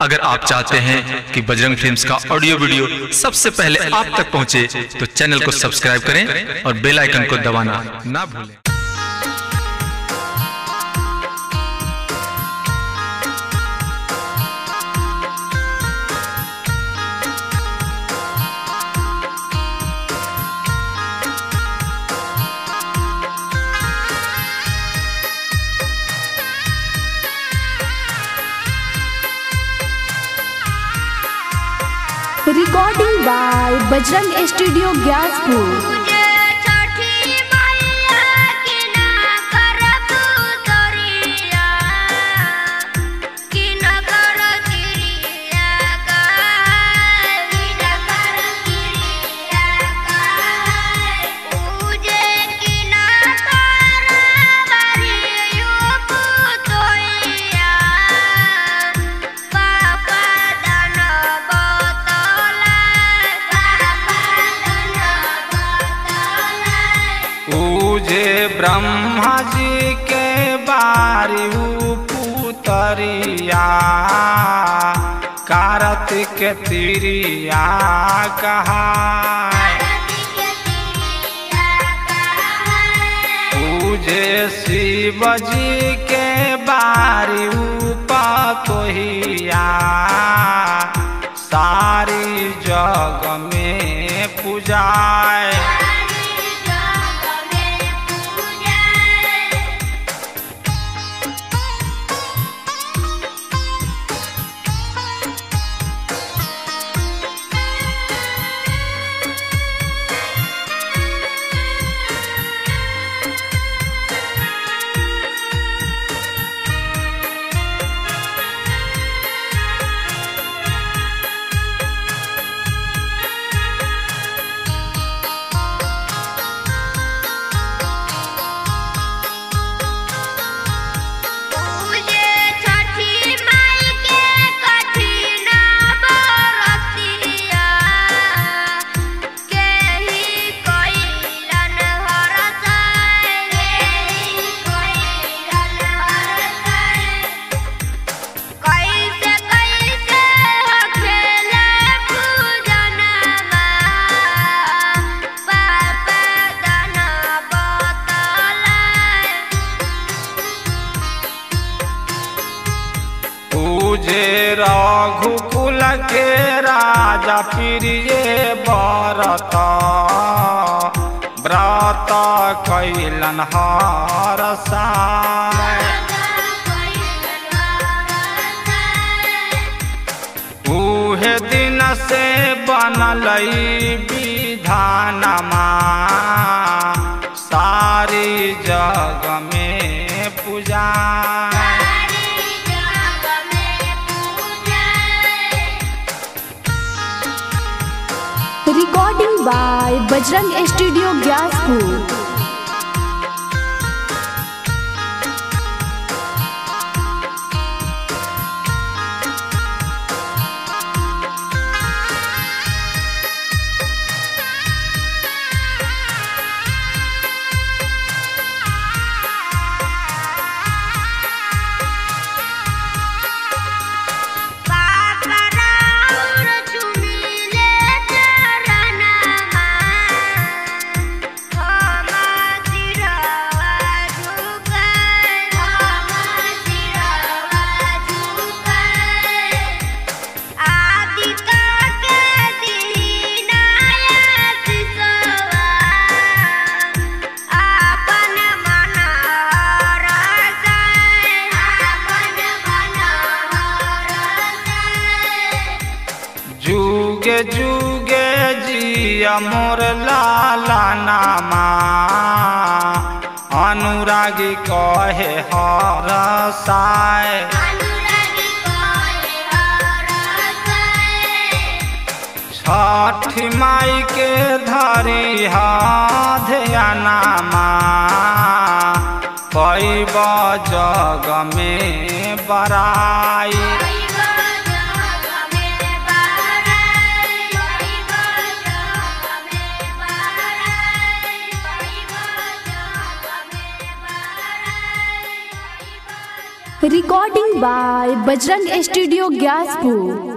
अगर आप चाहते हैं कि बजरंग फिल्म्स का ऑडियो वीडियो सबसे पहले आप तक पहुंचे, तो चैनल को सब्सक्राइब करें और बेल आइकन को दबाना ना भूलें। Recording by Bajrang studio Gyaspur. Brahma ji के बारी पुतरिया कार्तिक तिरिया कहा पूजे शिव जी के बारी पतोहिया सारी जग में पूजाए। पूजे रघुकुल के राजा प्रिय भरत व्रत कैलन हरसाय। उहे दिन से बनल विधानमा सारी जग में पूजा। Recording by Bajrang studio Gyaspur. जुगे जुगे जिया मोर लाला नामा अनुरागी कहे हरसाय। छठ माई के धरी ध्यानमा पैब जग में बराई। Recording by Bajrang Studio Gyaspur.